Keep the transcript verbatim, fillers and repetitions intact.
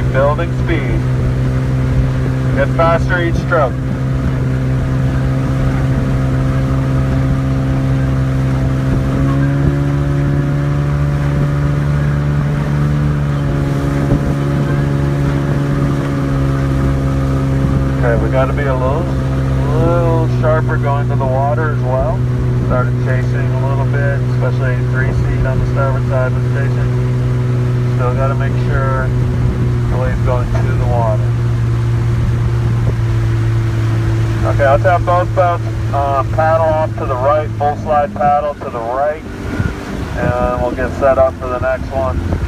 Building speed. Get faster each stroke. Okay, we got to be a little, little sharper going to the water as well. Started chasing a little bit, especially three seat on the starboard side was chasing. Still got to make sure the wave's going to the water. Okay, I'll tap both boats, uh, paddle off to the right, full slide paddle to the right, and we'll get set up for the next one.